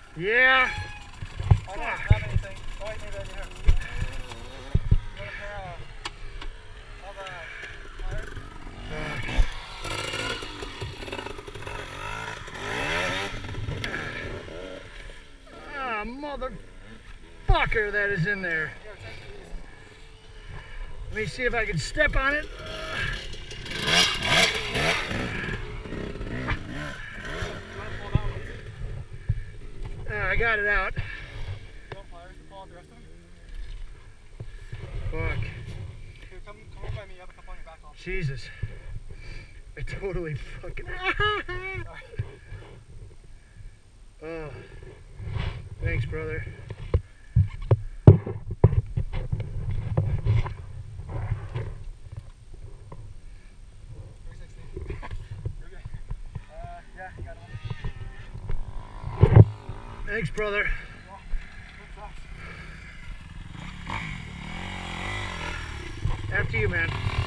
Yeah. I don't have anything. Oh, wait, maybe I do have. You want to pair Ah, motherfucker, that is in there. Let me see if I can step on it. I got it out. Fuck. Come over by me, you have a couple on your back off. Jesus. I totally fucking... Oh. Thanks, brother. Yeah, you got it. Thanks, brother. After you, man.